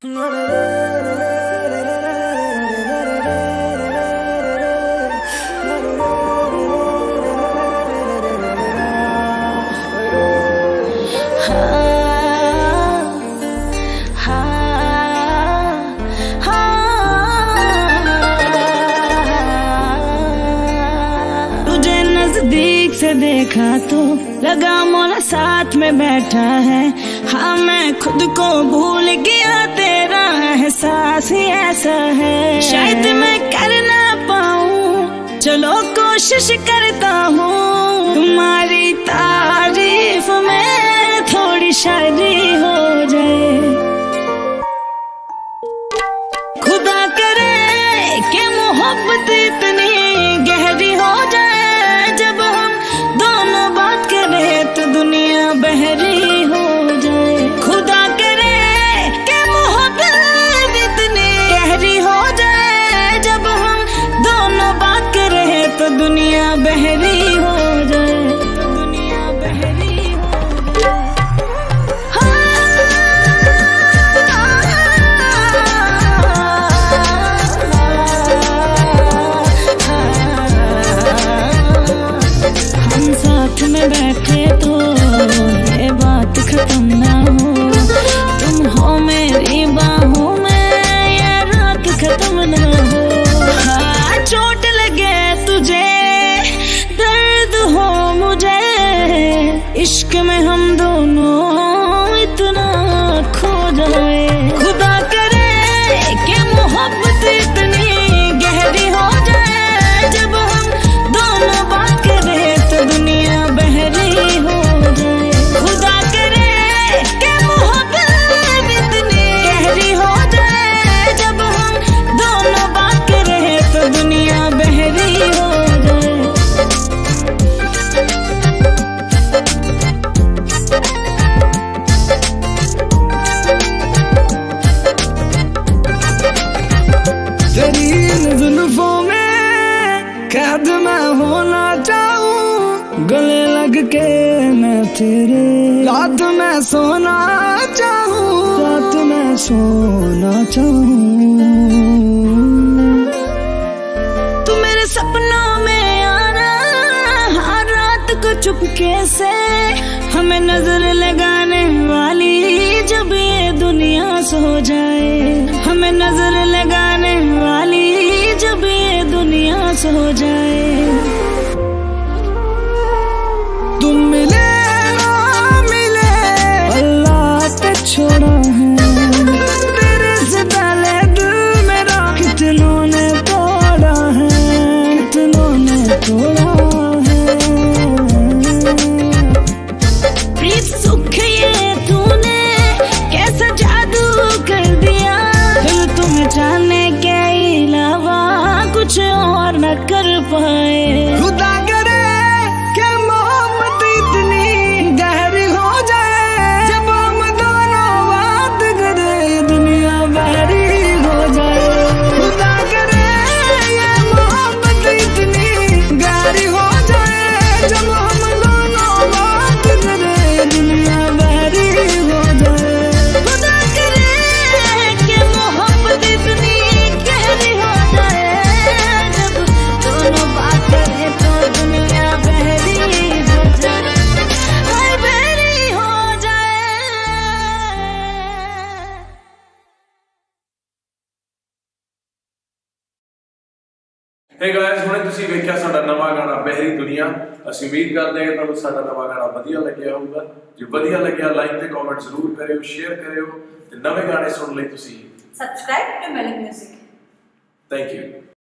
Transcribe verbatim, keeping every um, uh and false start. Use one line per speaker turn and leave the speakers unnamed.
नजदीक से देखा तो लगा मोला साथ में बैठा है। हाँ मैं खुद को भूल गया, तेरा एहसास ही ऐसा है। शायद मैं कर ना पाऊँ, चलो कोशिश करता हूँ। तुम्हारी तारीफ में थोड़ी शायरी हो जाए। खुदा करे कि मोहब्बत इतनी गहरी हो जाए। जब हम दोनों बात करें तो दुनिया बहरी हो जाए। खुदा करे कि मोहब्बत इतनी गहरी हो जाए। जब हम दोनों बात करें तो दुनिया बहरी हो जाए। तो दुनिया बहरी हो जाए। हम साथ में बैठे तो ये बात खत्म ना हो। तुम हो मेरी बाहों में, ये रात खत्म ना हो। हाँ चोट लगे तुझे, दर्द हो मुझे, इश्क में हम दोनों इतना खो जाए। खुदा करे कि मोहब्बत इतनी गहरी हो जाए। जब हम दोनों बात करें तो दुनिया बहरी हो जाए। खुदा करे कि मोहब्बत इतनी गहरी हो जाए। जब हम दोनों बात करें तो दुनिया बहरी हो जाए। तेरी इन जुल्फों में कैद मैं होना चाहूँ। गले लग के मैं तेरे रात में सोना चाहूँ। रात में सोना चाहूँ। तू मेरे सपनों में आना हर रात को चुपके से। हमें नजर लगाने वाली जब ये दुनिया सो जाए। हमें नजर लगाने वाली जब ये दुनिया सो जाए। तुम मिले ना मिले, अल्लाह पे छोड़ा है। तेरे से पहले दिल मेरा कितनों ने तोड़ा है। कितनों ने तोड़ा है। प्रीत सुख ये तूने कैसा जादू कर दिया। दिल तुम्हें जाने के अलावा कुछ और न कर पाए। खुदा करे कि मोहब्बत इतनी गहरी हो जाए। जब हम दोनों बात करें दुनिया बहरी हो जाए। खुदा करे ये मोहब्बत इतनी गहरी हो जाए। जब हम दोनों बात करें दुनिया बहरी हो जाए। खुदा करे कि मोहब्बत इतनी गहरी हो जाए। जब दोनों बात करें तो दुनिया बहरी हो जाए। हाय बहरी हो जाए।
हे गाइस, हुणे तुसीं वेखिया साडा नवा गाना बहरी दुनिया। ਅਸੀਂ ਉਮੀਦ ਕਰਦੇ ਹਾਂ ਕਿ ਤੁਹਾਨੂੰ ਸਾਡਾ ਨਵਾਂ ਗਾਣਾ ਵਧੀਆ ਲੱਗਿਆ ਹੋਊਗਾ। ਜੇ ਵਧੀਆ ਲੱਗਿਆ ਲਾਈਕ ਤੇ ਕਮੈਂਟ ਜ਼ਰੂਰ ਕਰਿਓ, ਸ਼ੇਅਰ ਕਰਿਓ ਤੇ ਨਵੇਂ ਗਾਣੇ ਸੁਣਨ ਲਈ ਤੁਸੀਂ
subscribe to Malik music.
Thank you.